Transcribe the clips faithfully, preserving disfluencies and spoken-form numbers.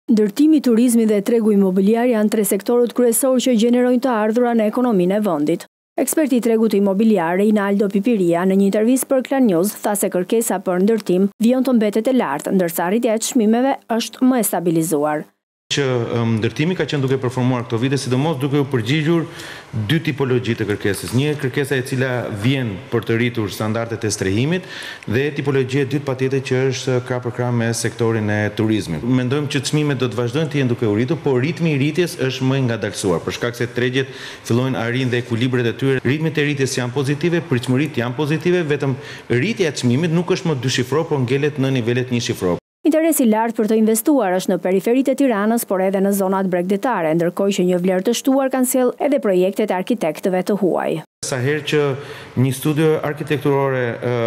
Ndërtimi, turizmi dhe tregu imobiliar janë tre sektorët kryesor që gjenerojnë të ardhura në ekonominë e vendit. Eksperti i tregut imobiliar Reinaldo Pipiria në një intervistë për Klan News tha se kërkesa për ndërtim vjen të mbetet e lartë, ndërsa rritja e çmimeve është më e stabilizuar. Që ndërtimi ka qenë duke performuar këto vite, sidomos duke u përgjigjur dy tipologji të kërkesës. Një kërkesa e cila vjen për të rritur standardet e strehimit dhe tipologjia e dytë patjetër që është krah për krah me sektorin e turizmit. Mendojmë që çmimet do të vazhdojnë të jenë duke u rritur, por ritmi i rritjes është më i ngadalësuar për shkak se tregjet fillojnë arrin dhe ekuilibret e tyre. Ritmet e rritjes janë pozitive, pritshmëritë janë pozitive, vetëm rritja e çmimit nuk është më dyshifror, por ngelet në nivelet njëshifror. Interesi i lartë për të investuar është në periferitë e Tiranës, por edhe në zonat bregdetare, ndërkohë që një vlerë të shtuar kanë sjell edhe projektet e arkitektëve të huaj. Sa herë që një studio arkitekturore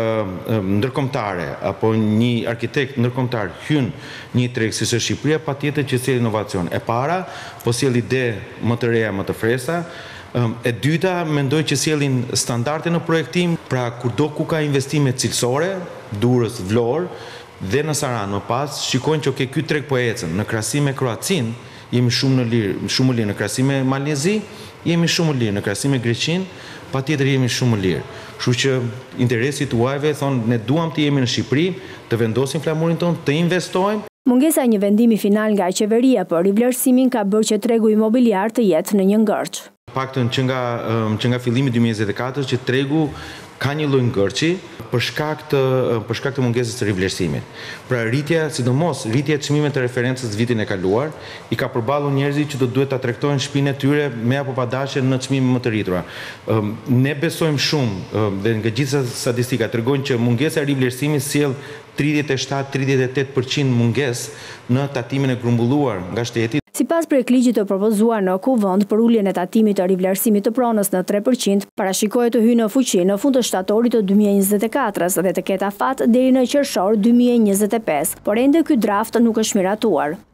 ndërkombëtare apo një arkitekt ndërkombëtar hyn një treg si është Shqipëria, patjetër që sjell inovacion. E para, po sjell ide më të reja, më të freskëta. E dyta, mendoj që sjellin standarde në projektim, pra kudo ku ka investime cilësore, Durrës, Vlorë, dhe në Saran më pas, shikojnë që ke ky treg po ecën. Në krahasim me Kroacin, jemi shumë në lirë, shumë lirë. Në krahasim me Malezi, jemi shumë lirë. Në krahasim me Greqin, patjetër jemi shumë lirë. Kështu që interesi i huajve thonë ne duam të jemi në Shqipëri, të vendosim flamurin tonë, të investojmë. Mungesa e një vendimi final nga qeveria për rivlerësimin ka bërë që tregu imobiliar të jetë në një ngërç. Paktën që nga që nga fillimi dy mijë e njëzet e katër që tregu ka një lloj ngërçi për shkak të për shkak të mungesës së rivlerësimit. Pra rritja, sidomos rritja e çmimeve të referencës vitin e kaluar, i ka përballur njerëzit që do duhet ta tregtojnë shtëpinë e tyre me apo pa dashje në çmime më të rritura. Ne besojmë shumë dhe nga gjitha statistikat tregojnë që mungesa e rivlerësimit sjell tridhjetë e shtatë deri në tridhjetë e tetë përqind mungesë në tatimin e grumbulluar nga shteti. Sipas projektligjit të propozuar në Kuvend për uljen e tatimit të rivlerësimit të pronës në tre përqind, parashikohet të hyjë në fuqi në fund të shtatorit të dy mijë e njëzet e katër dhe të ketë afat deri në qershor dy mijë e njëzet e pesë, por ende ky draft nuk është miratuar.